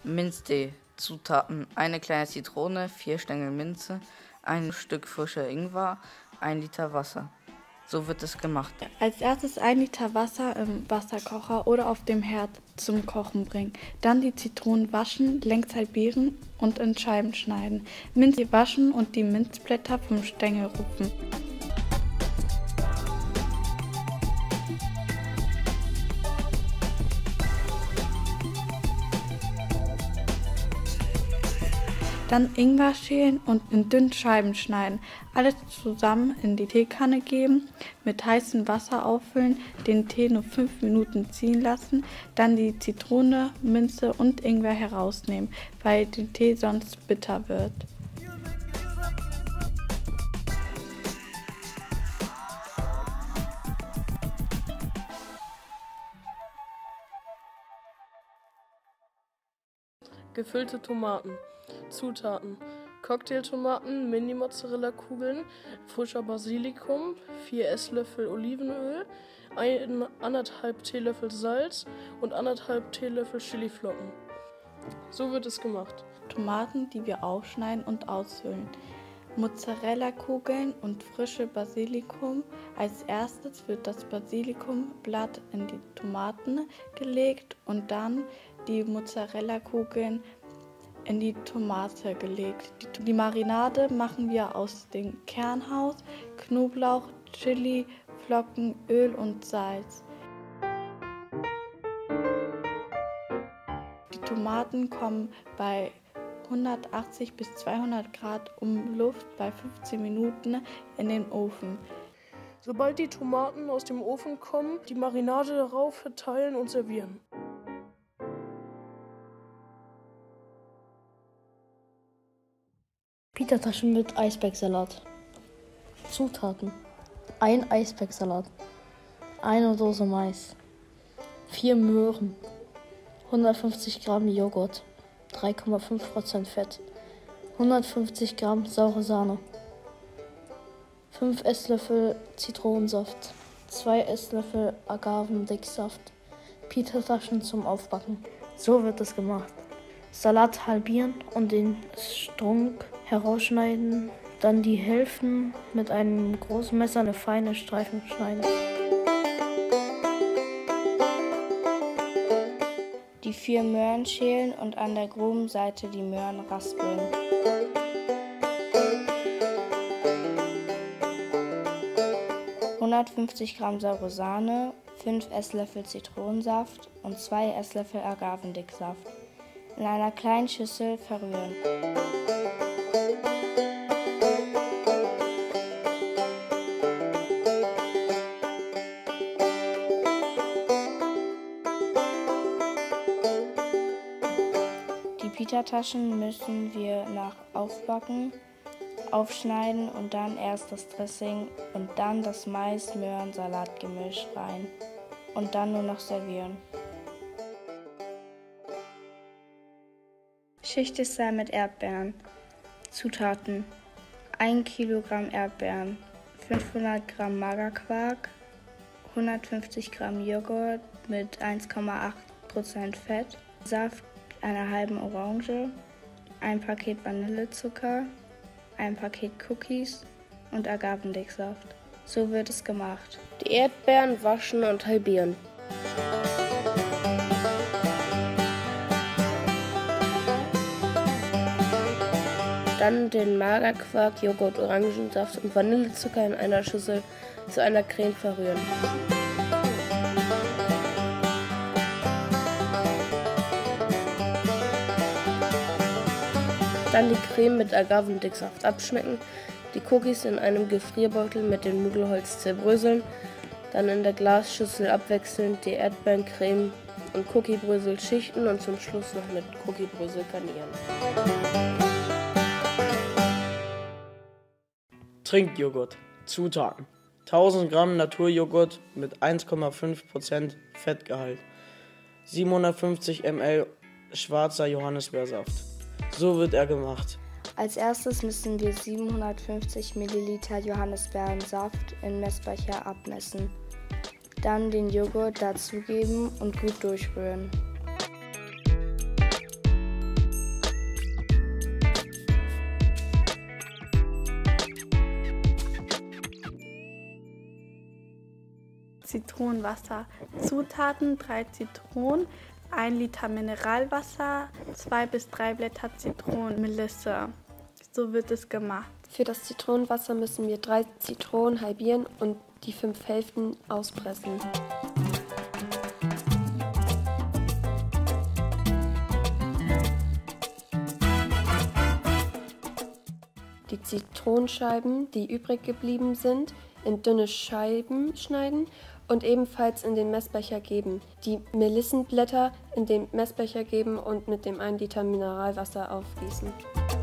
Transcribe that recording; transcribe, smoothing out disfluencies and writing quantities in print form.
Minztee. Zutaten: eine kleine Zitrone, 4 Stängel Minze, ein Stück frischer Ingwer, 1 Liter Wasser. So wird es gemacht. Als erstes 1 Liter Wasser im Wasserkocher oder auf dem Herd zum Kochen bringen. Dann die Zitronen waschen, längs halbieren und in Scheiben schneiden. Minze waschen und die Minzblätter vom Stängel rupfen. Dann Ingwer schälen und in dünnen Scheiben schneiden. Alles zusammen in die Teekanne geben, mit heißem Wasser auffüllen, den Tee nur 5 Minuten ziehen lassen, dann die Zitrone, Minze und Ingwer herausnehmen, weil der Tee sonst bitter wird. Gefüllte Tomaten. Zutaten: Cocktailtomaten, Mini-Mozzarella-Kugeln, frischer Basilikum, 4 Esslöffel Olivenöl, 1,5 Teelöffel Salz und 1,5 Teelöffel Chiliflocken. So wird es gemacht. Tomaten, die wir aufschneiden und aushöhlen. Mozzarella-Kugeln und frische Basilikum. Als erstes wird das Basilikumblatt in die Tomaten gelegt und dann die Mozzarella-Kugeln in die Tomate gelegt. Die Marinade machen wir aus dem Kernhaus, Knoblauch, Chili, Flocken, Öl und Salz. Die Tomaten kommen bei 180 bis 200 Grad Luft bei 15 Minuten in den Ofen. Sobald die Tomaten aus dem Ofen kommen, die Marinade darauf verteilen und servieren. Pita-Taschen mit Eisbergsalat. Zutaten: 1 Eisbergsalat, 1 Dose Mais, 4 Möhren, 150 Gramm Joghurt, 3,5% Fett, 150 Gramm saure Sahne, 5 Esslöffel Zitronensaft, 2 Esslöffel Agavendicksaft. Pita-Taschen zum Aufbacken. So wird es gemacht. Salat halbieren und den Strunk herausschneiden, dann die Hälften mit einem großen Messer eine feine Streifen schneiden. Die 4 Möhren schälen und an der groben Seite die Möhren raspeln. ...150 Gramm saure Sahne, 5 Esslöffel Zitronensaft und 2 Esslöffel Agavendicksaft. In einer kleinen Schüssel verrühren. Die Pita-Taschen müssen wir nach Aufbacken aufschneiden und dann erst das Dressing und dann das Mais-Möhren-Salat-Gemisch rein und dann nur noch servieren. Schichtdessert mit Erdbeeren. Zutaten: 1 Kilogramm Erdbeeren, 500 Gramm Magerquark, 150 Gramm Joghurt mit 1,8% Fett, Saft einer halben Orange, ein Paket Vanillezucker, ein Paket Cookies und Agavendicksaft. So wird es gemacht. Die Erdbeeren waschen und halbieren. Dann den Magerquark, Joghurt, Orangensaft und Vanillezucker in einer Schüssel zu einer Creme verrühren. Dann die Creme mit Agavendicksaft abschmecken, die Cookies in einem Gefrierbeutel mit dem Nudelholz zerbröseln, dann in der Glasschüssel abwechselnd die Erdbeerencreme und Cookiebrösel schichten und zum Schluss noch mit Cookiebrösel garnieren. Trinkjoghurt. Zutaten: 1000 Gramm Naturjoghurt mit 1,5% Fettgehalt, 750 ml schwarzer Johannisbeersaft. So wird er gemacht. Als erstes müssen wir 750 ml Johannisbeerensaft in Messbecher abmessen. Dann den Joghurt dazugeben und gut durchrühren. Zitronenwasser. Zutaten: 3 Zitronen, 1 Liter Mineralwasser, 2 bis 3 Blätter Zitronenmelisse. So wird es gemacht. Für das Zitronenwasser müssen wir 3 Zitronen halbieren und die 5 Hälften auspressen. Die Zitronenscheiben, die übrig geblieben sind, in dünne Scheiben schneiden und ebenfalls in den Messbecher geben. Die Melissenblätter in den Messbecher geben und mit dem 1 Liter Mineralwasser aufgießen.